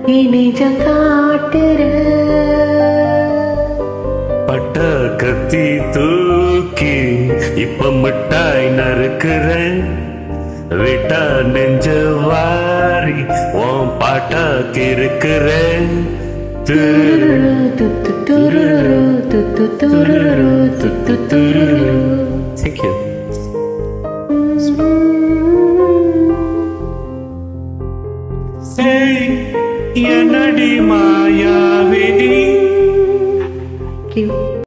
நிஜம் காட்டுற பட்ட கத்தி தூக்கி இப்ப மிட்டாய் நறுக்குறேன் விட்டா நெஞ்ச வாரி உன் பாட்டா கிறுக்குறேன் Thank you. Hey, என்னடி மாயாவினி. Thank you.